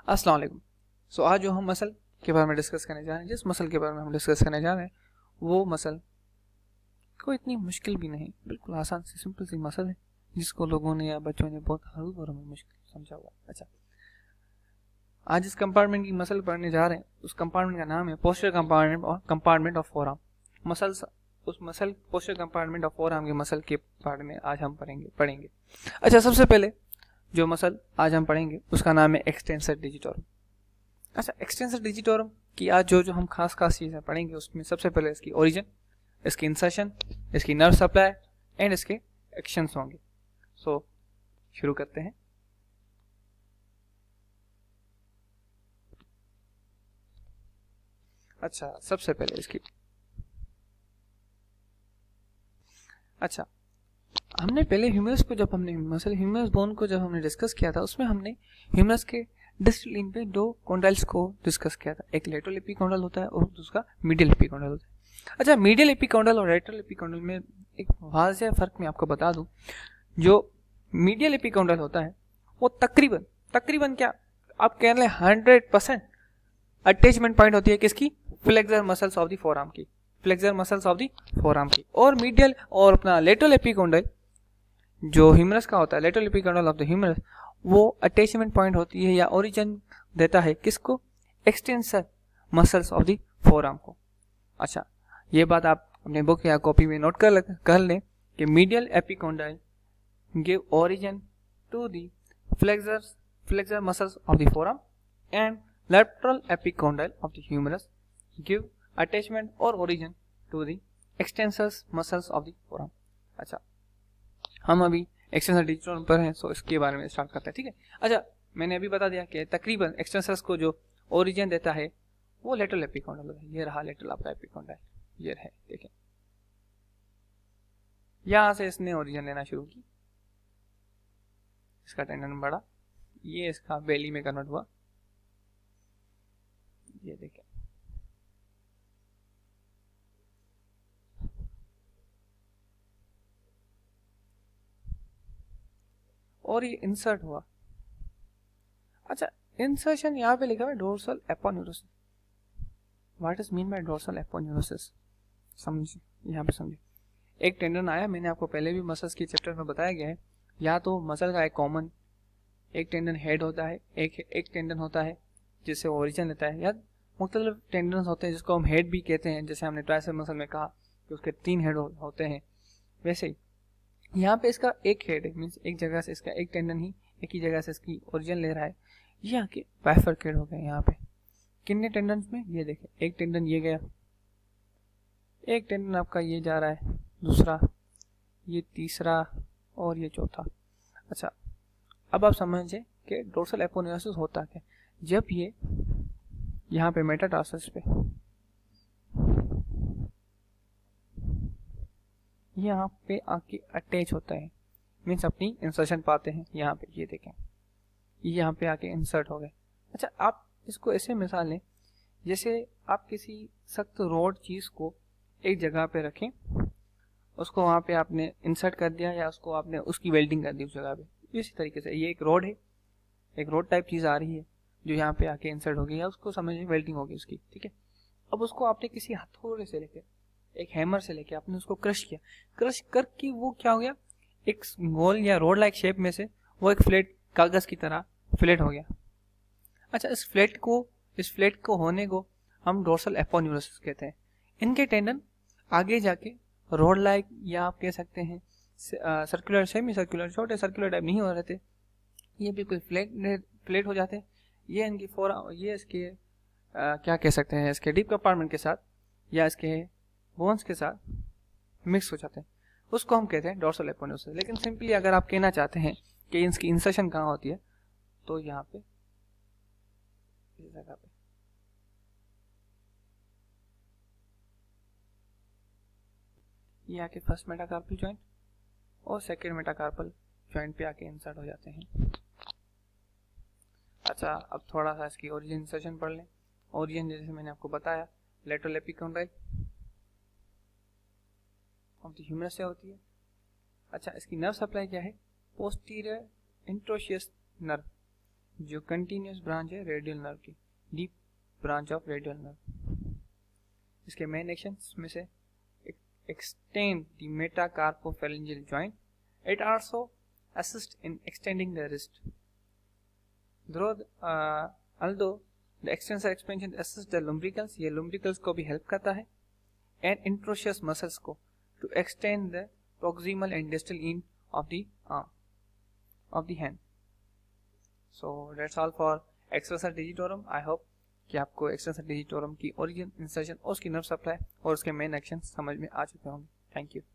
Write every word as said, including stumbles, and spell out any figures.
अस्सलाम वालेकुम। सो आज जो हम मसल के बारे में डिस्कस करने जा रहे हैं, जिस मसल के बारे में हम डिस्कस करने जा रहे हैं वो मसल कोई इतनी मुश्किल भी नहीं, बिल्कुल आसान सी सिंपल सी मसल है जिसको लोगों ने या बच्चों ने बहुत हरूब में मुश्किल समझा हुआ। अच्छा, आज जिस कंपार्टमेंट की मसल पढ़ने जा रहे हैं उस कंपार्टमेंट का नाम है पोस्चर कंपार्टमेंट और कंपार्टमेंट ऑफ फोरआर्म मसल्स। उस muscle posterior compartment of forearm के मसल के बारे में आज हम पढ़ेंगे पढ़ेंगे अच्छा, सबसे पहले जो मसल आज हम पढ़ेंगे उसका नाम है एक्सटेंसर डिजिटोरम। अच्छा, एक्सटेंसर डिजिटोरम की आज जो जो हम खास खास चीज़ें पढ़ेंगे उसमें सबसे पहले इसकी ओरिजिन, इसकी इंसर्शन, इसकी नर्व सप्लाई एंड इसके एक्शंस होंगे। सो so, शुरू करते हैं। अच्छा, सबसे पहले इसकी अच्छा हमने पहले ह्यूमरस को जब हमने मसल ह्यूमरस बोन को जब हमने डिस्कस किया था उसमें हमने ह्यूमरस के डिस्टल इन पे दो कॉन्डाइल्स को डिस्कस किया था। एक लेटरल एपिकॉन्डल होता है और दूसरा मीडियल एपिकॉन्डल होता है। अच्छा, मीडियल एपिकॉन्डल और लेटरल एपिकॉन्डल में एक वाज़ेह फर्क मैं आपको बता दूं। जो मीडियल एपिकॉन्डल होता है वो तकरीबन तकरीबन क्या आप कह रहे हंड्रेड परसेंट अटैचमेंट पॉइंट होती है किसकी, flexor muscles of the forearm की, flexor muscles of the forearm की। और मीडियल और अपना लेटरल एपिकॉन्डल जो ह्यूमरस का होता है, lateral epicondyle of the humerus, वो अटैचमेंट पॉइंट होती है या ओरिजिन देता है किसको, extensor muscles of the forearm को। अच्छा, ये बात आप अपने बुक या कॉपी में नोट कर कर लें कि medial epicondyle give origin to the flexor flexor muscles of the forearm and lateral epicondyle of the humerus give attachment or origin to the extensor muscles of the forearm। अच्छा, हम अभी extensor digitorum पर हैं, सो इसके बारे में start करते हैं, ठीक है। अच्छा, मैंने अभी बता दिया कि तकरीबन एक्सटेंसर्स को जो ओरिजिन देता है वो लेटरल एपिकॉन्डल है। ये रहा लेटरल आपका एपिकॉन्डल, ये है, देखें यहाँ से इसने ओरिजिन लेना शुरू की, इसका टेंडन बढ़ा, ये इसका बेली में कन्वर्ट हुआ, ये देखें और ये इंसर्ट हुआ। अच्छा, इंसर्शन यहाँ पे लिखा है dorsal aponeurosis. What is mean by dorsal aponeurosis, समझिए, यहाँ पे समझिए। एक टेंडन आया, मैंने आपको पहले भी मसल्स के चैप्टर में बताया गया है, या तो मसल का एक कॉमन एक टेंडन हेड होता है, एक एक टेंडन होता है जिससे ओरिजिन लेता है, या मुख्तलिफ टेंडन्स होते हैं जिसको हम हेड भी कहते हैं। जैसे हमने ट्राइसेप मसल में कहा कि उसके तीन हेड हो, होते हैं, वैसे ही यहाँ पे इसका एक हेड है, मीन्स एक जगह से इसका एक टेंडन ही एक ही जगह से इसकी ओरिजिन ले रहा है। ये आके बाइफरकेट हो गए यहाँ पे कितने टेंडन्स में, ये देखें, एक टेंडन ये गया, एक टेंडन आपका ये जा रहा है, दूसरा, ये तीसरा और ये चौथा। अच्छा, अब आप समझे कि डोर्सल एपोन्यूरोसिस होता क्या। जब ये यहाँ पे मेटाटार्सस पे यहाँ पे आके अटैच होता है, मीन्स अपनी इंसर्शन पाते हैं यहाँ पे, ये देखें, ये यहाँ पे आके इंसर्ट हो गए। अच्छा, आप इसको ऐसे मिसाल लें जैसे आप किसी सख्त रोड चीज़ को एक जगह पे रखें, उसको वहाँ पे आपने इंसर्ट कर दिया या उसको आपने उसकी वेल्डिंग कर दी उस जगह पे। इसी तरीके से ये एक रोड है, एक रोड टाइप चीज़ आ रही है जो यहाँ पे आके इंसर्ट हो गई या उसको समझिए वेल्डिंग होगी उसकी, ठीक है। अब उसको आपने किसी हथौड़े से लेके, एक हैमर से लेके आपने उसको क्रश किया, क्रश करके वो क्या हो गया, एक गोल या रोड लाइक शेप में से वो एक फ्लैट कागज की तरह फ्लैट हो गया। अच्छा, इस फ्लैट को इस फ्लैट को होने को हम डोर्सल एपोन्यूरोसिस कहते हैं। इनके टेंडन आगे जाके रोड लाइक या आप कह सकते हैं सर्कुलर, सेमी सर्कुलर, छोटे सर्कुलर टाइप नहीं हो रहे थे, ये बिल्कुल फ्लैट फ्लैट हो जाते हैं। ये इनकी फोर ये इसके आ, क्या कह सकते हैं, इसके डीप कंपार्टमेंट के साथ या इसके बोन्स के साथ मिक्स हो जाते हैं, उसको हम कहते हैं डोर्सल एपोन्यूरोसिस। लेकिन सिंपली अगर आप कहना चाहते हैं कि इसकी इंसर्शन कहाँ होती है तो यहाँ पे इस जगह पे, ये आके फर्स्ट मेटाकार्पल जॉइंट और सेकेंड मेटाकार्पल जॉइंट पे आके इंसर्ट हो जाते हैं। अच्छा, अब थोड़ा सा इसकी ओरिजिन इंसर्शन पढ़ लें। ओरिजिन जैसे मैंने आपको बताया lateral epicondyle of the humerus से होती है। अच्छा, इसकी नर्व सप्लाई क्या है, पोस्टीरियर इंट्रोशियस नर्व जो कंटिन्यूस ब्रांच है रेडियल नर्व की, deep branch of radial nerve. इसके मेन एक्शंस में से extend the metacarpophalangeal joint. It also assists in extending the wrist. Though, uh, although the extensor expansion assists the lumbricals, ये lumbricals को भी help करता है, and interosseous muscles को to extend the proximal and distal end of the arm, of the hand. So that's all for extensor digitorum. I hope कि आपको extensor digitorum की origin, insertion और उसकी नर्व सप्लाई और उसके मेन एक्शन समझ में आ चुके होंगे। Thank you.